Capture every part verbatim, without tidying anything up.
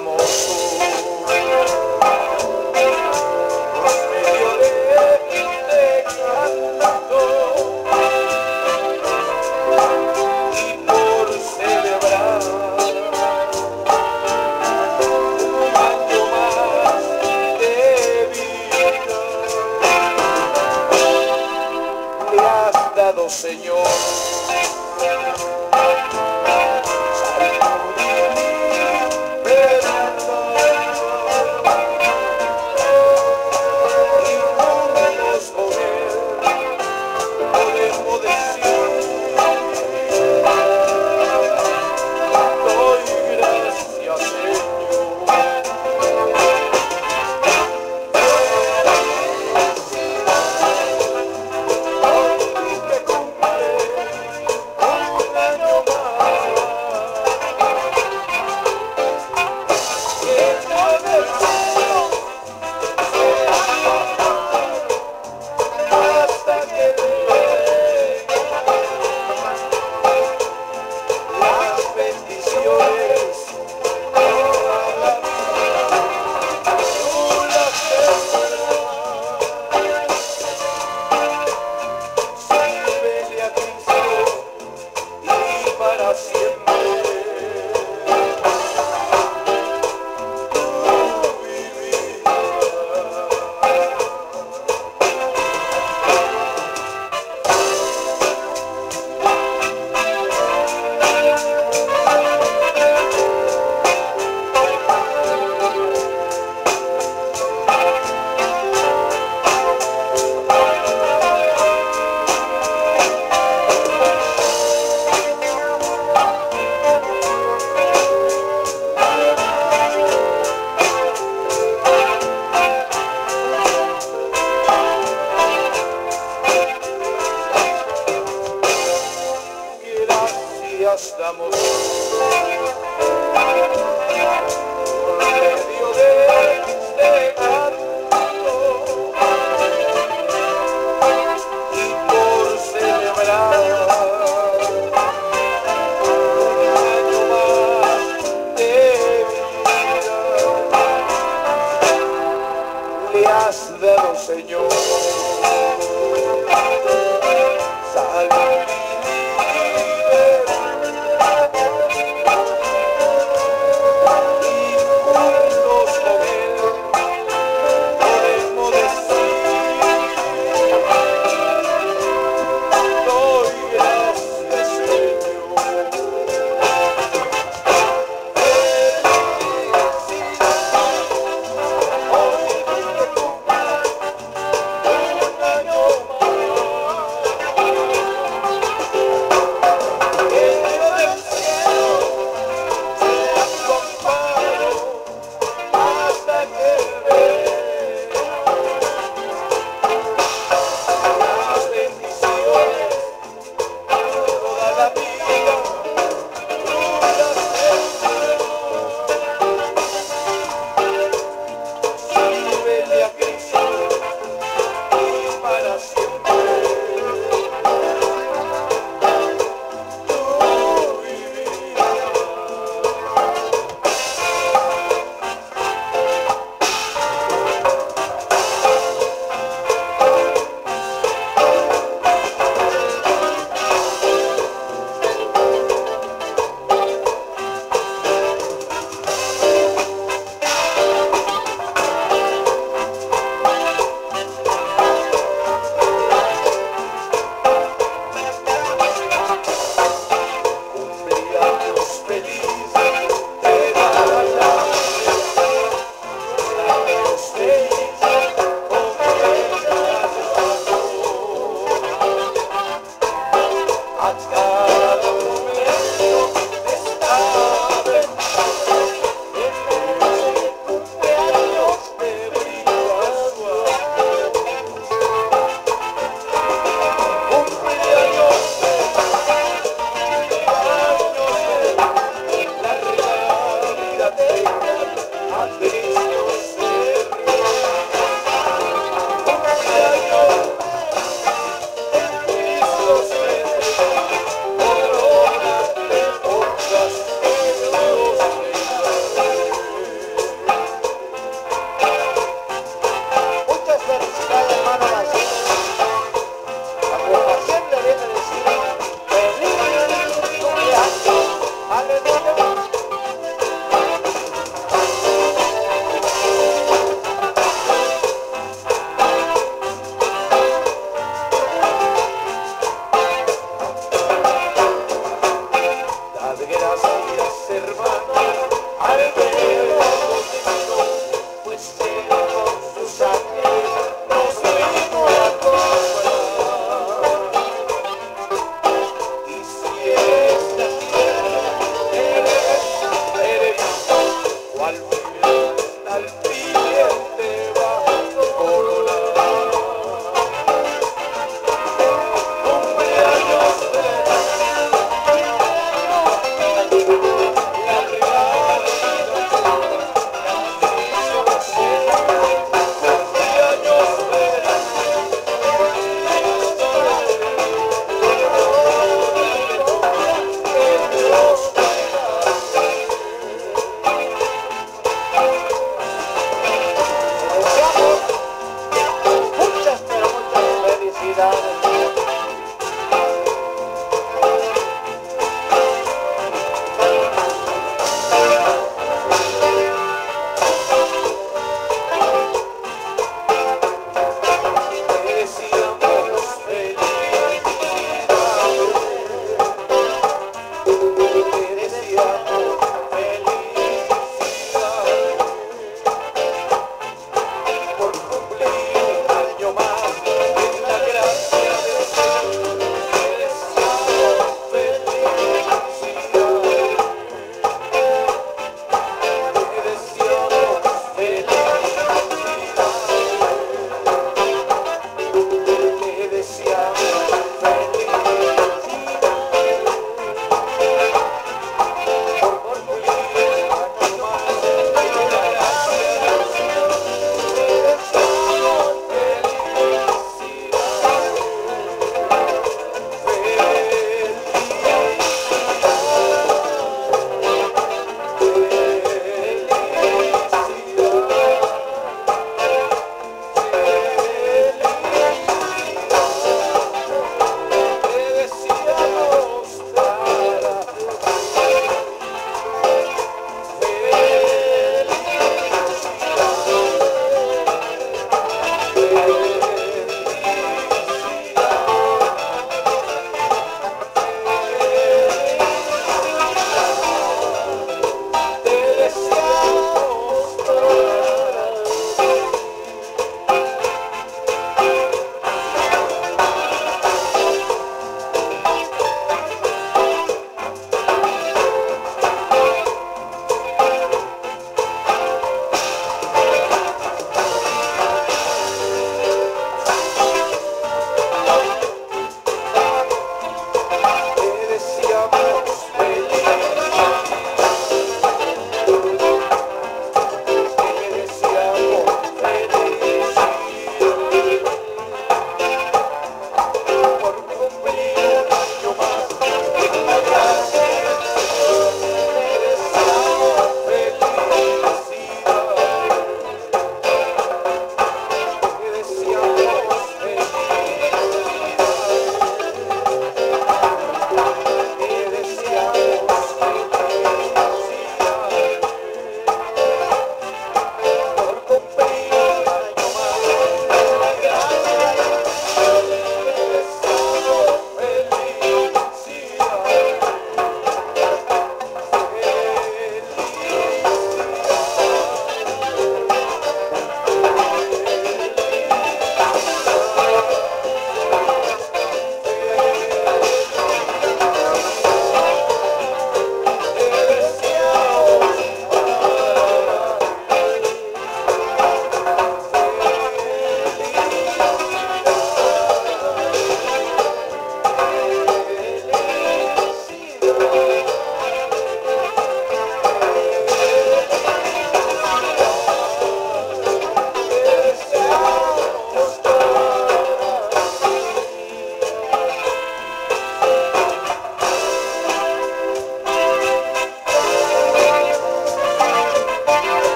estamos en medio de este canto y por celebrar un año más de vida le has dado, Señor. Estamos por medio de este canto y por celebrar un año más de vida le has dado, Señor, salud. Oh,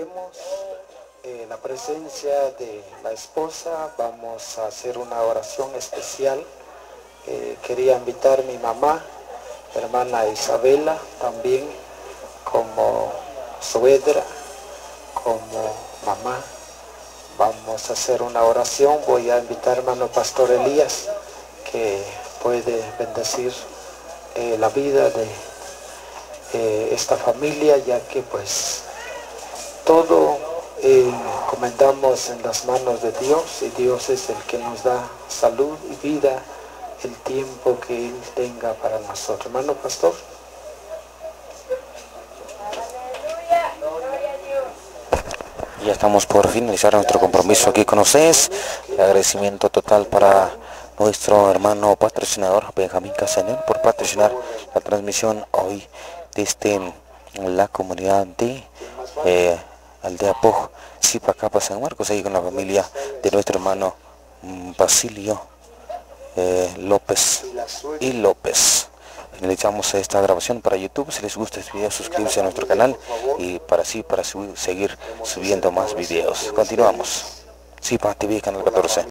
tenemos eh, la presencia de la esposa, vamos a hacer una oración especial. Eh, quería invitar a mi mamá, hermana Isabela, también como suegra, como mamá. Vamos a hacer una oración. Voy a invitar a hermano Pastor Elías, que puede bendecir eh, la vida de eh, esta familia, ya que pues todo eh, comendamos en las manos de Dios, y Dios es el que nos da salud y vida el tiempo que Él tenga para nosotros. Hermano Pastor. Ya estamos por finalizar nuestro compromiso aquí con ustedes. El agradecimiento total para nuestro hermano patrocinador Benjamín Castañón por patrocinar la transmisión hoy desde la comunidad de eh, Aldea Poj, Zipacapa, San Marcos, ahí con la familia de nuestro hermano Basilio eh, López y López. Finalizamos esta grabación para YouTube. Si les gusta este video, suscríbanse a nuestro canal y para así para subir, seguir subiendo más videos. Continuamos. Zipa T V, canal catorce.